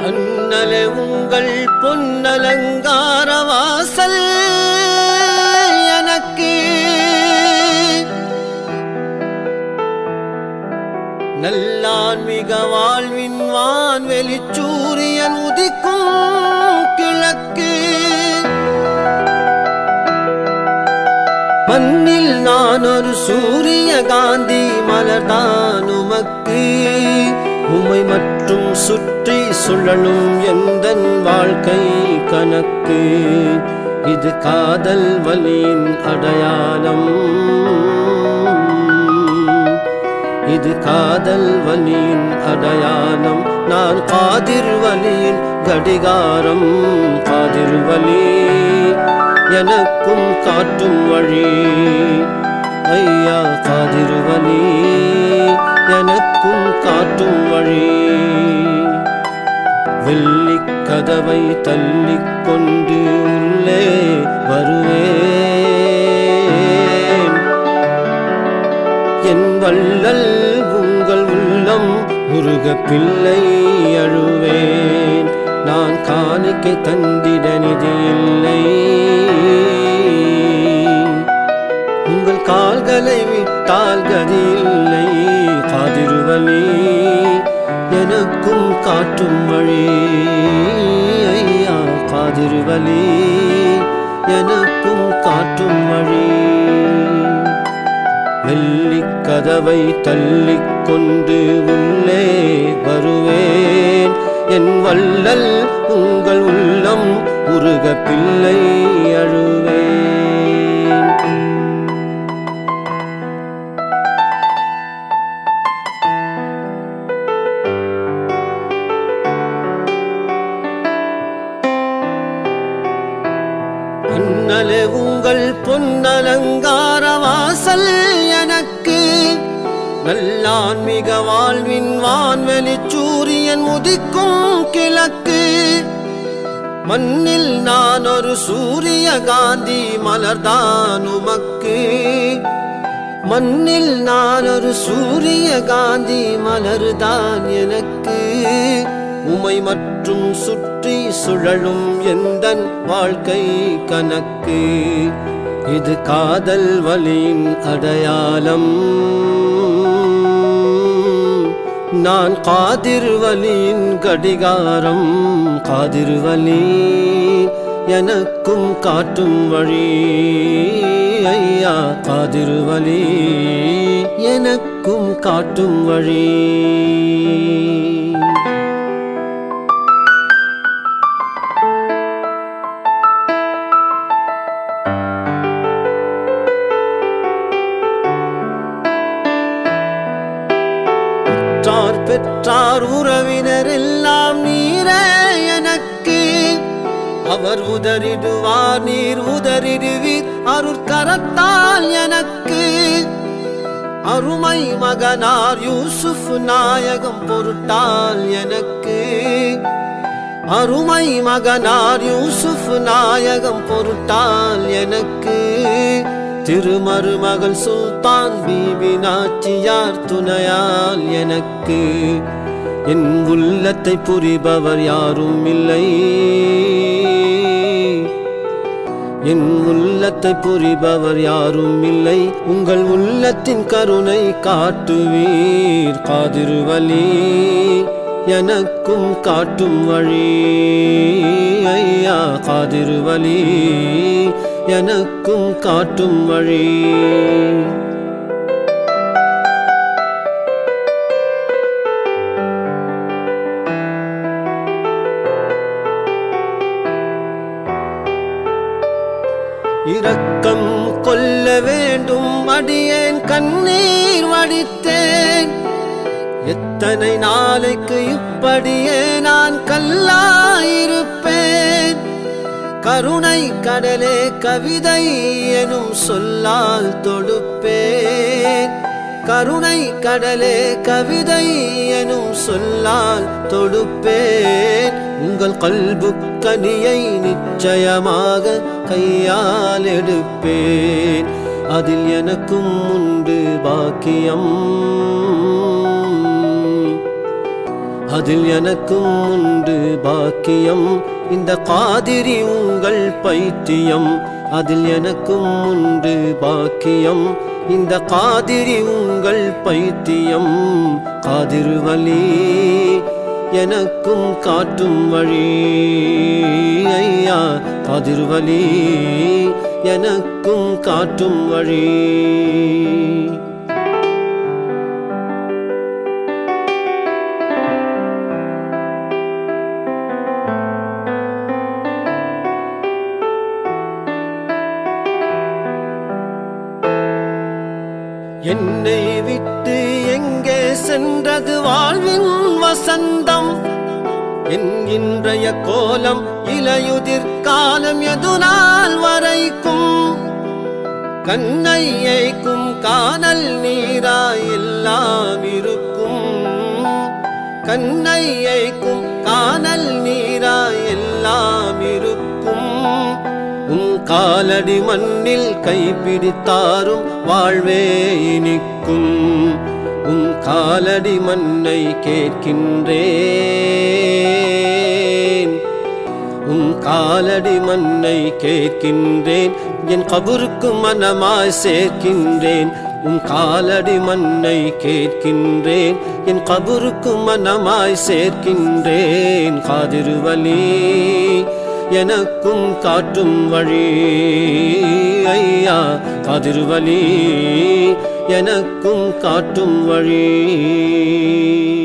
அண்ணலே உங்கள் பொன்னலங்கார வாசல் எனக்கு நல்லான்மிக வாழ்வின் வான்வெளி சூரியன் உதிக்கும் கிழக்கு மண்ணில் நான் ஒரு சூரிய காந்தி மலர்தான் உமக்கு உமை மற்றும் சுற்றி சுழலும் எந்தன் வாழ்க்கை கணக்கு இது காதல் வலியின் அடையாளம் இது காதல் வலியின் அடையாளம் நான் காதிர் வலியின் கடிகாரம் காதிர் வலி எனக்கும் காட்டும் வழி ஐயா காதிர் வலி எனக்கும் காட்டும் வழி வெள்ளிக் கதவை தள்ளிக் கொண்டு உள்ளே வருவேன் என் வள்ளல் உங்கள் உள்ளம் உருக பிள்ளை அழுவேன் நான் காணிக்கை தந்திட நிதி இல்லை உங்கள் கால்களை விட்டால் கதி இல்லை காதிர் வலி எனக்கும் காட்டும் வழி ஐயா காதிர் வலி எனக்கும் காட்டும் வழி வெள்ளிக் கதவை தள்ளிக் கொண்டு உள்ளே வருவேன் என் வள்ளல் உங்கள் உள்ளம் உருக பிள்ளை அழுவேன் அண்ணலே உங்கள் பொன்னலங்கார வாசல் எனக்கு நல்லான்மிக வாழ்வின் வான்வெளி சூரியன் உதிக்கும் கிழக்கு மண்ணில் நான் ஒரு சூரிய காந்தி மலர்தான் உமக்கு மண்ணில் நான் ஒரு சூரிய காந்தி மலர்தான் எனக்கு உமை மற்றும் சுற்றி சுழலும் எந்தன் வாழ்க்கை கணக்கு இது காதல் வலியின் அடையாளம் நான் காதிர் வலியின் கடிகாரம் காதிர் வலி எனக்கும் காட்டும் வழி ஐயா காதிர் வலி எனக்கும் காட்டும் வழி பெற்றார் உறவினர் எல்லாம் நீரே எனக்கு அவர் உதறிடுவார் நீர் உதறிடுவீர் அருட்கரத்தால் எனக்கு அருமை மகனார் யூசுப் நாயகம் பொருட்டால் எனக்கு அருமை மகனார் யூசுப் நாயகம் பொருட்டால் எனக்கு திருமருமகள் சுல்தான் பீபி நாச்சியார் துணையால் எனக்கு என் உள்ளத்தை புரிபவர் யாரும் இல்லை என் உள்ளத்தை புரிபவர் யாரும் இல்லை உங்கள் உள்ளத்தின் கருணை காட்டுவீர் காதிர் வலி எனக்கும் காட்டும் வழி ஐயா காதிர் வலி எனக்கும் காட்டும் வழி இரக்கம் கொள்ள வேண்டும் அடியேன் கண்ணீர் வடித்தேன் எத்தனை நாளைக்கு இப்படியே நான் கல்லாயிருப்பேன் கருணை கடலே கவிதை எனும் சொல்லால் தொடுப்பேன் கருணை கடலே கவிதை எனும் சொல்லால் தொடுப்பேன் உங்கள் கல்பு கனியை நிச்சயமாக கையால் எடுப்பேன் அதில் எனக்கும் உண்டு பாக்கியம் அதில் எனக்கும் உண்டு பாக்கியம் இந்த காதிரி உங்கள் பைத்தியம் அதில் எனக்கும் உண்டு பாக்கியம் இந்த காதிரி உங்கள் பைத்தியம் காதிர் வலி எனக்கும் காட்டும் வழி ஐயா காதிர் வலி எனக்கும் காட்டும் வழி என்னை விட்டு எங்கே சென்றது வாழ்வின் வசந்தம் என் இன்றைய கோலம் இலையுதிர் காலம் எது நாள் வரைக்கும் கண்ணையைக்கும் காணல் நீராய் எல்லாம் இருக்கும் கண்ணையைக்கும் காணல் நீராய் எல்லாம் இருக்கும் உன் காலடி மண்ணில் கைப்பிடித்தாரும் வாழ்வே இனிக்கும் உன் காலடி மண்ணை கேட்கின்றேன் உன் காலடி மண்ணை கேட்கின்றேன் என் கபருக்கு மனமாய் சேர்க்கின்றேன் உன் காலடி மண்ணை கேட்கின்றேன் என் கபருக்கு மனமாய் சேர்க்கின்றேன் காதிர் வலி எனக்கும் காட்டும் வழி ஐயா காதிர் வலி எனக்கும் காட்டும் வழி